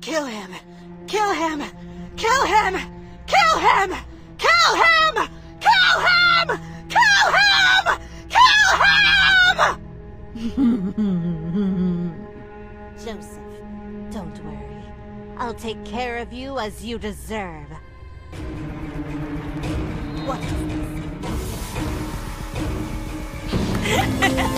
Kill him! Kill him! Kill him! Kill him! Kill him! Kill him! Kill him! Kill him! Joseph, don't worry. I'll take care of you as you deserve. What is this?